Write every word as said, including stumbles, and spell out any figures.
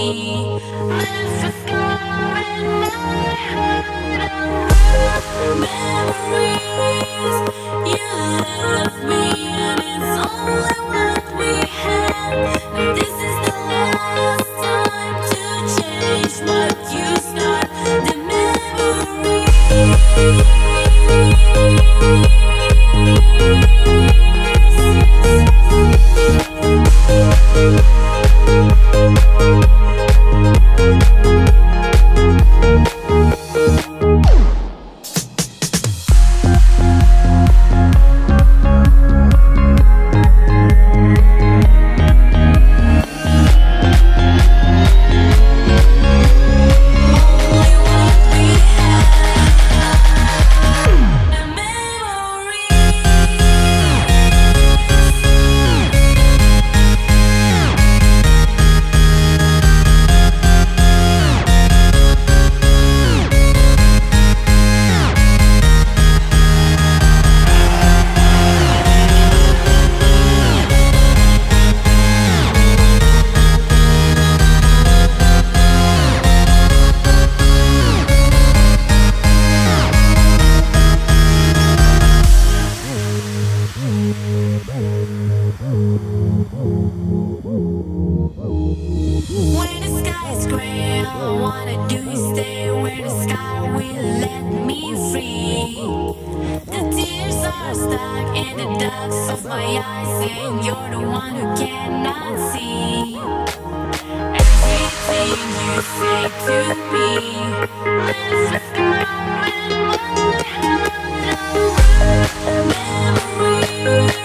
Left a scar in my heart of memories. You left me and it's only what we had. This is the last time to change what you start. The memories. When the sky is gray, all I wanna do is stay where the sky will let me free. The tears are stuck in the ducts of my eyes, and you're the one who cannot see everything you say to me. Left a scar in my heart of memories.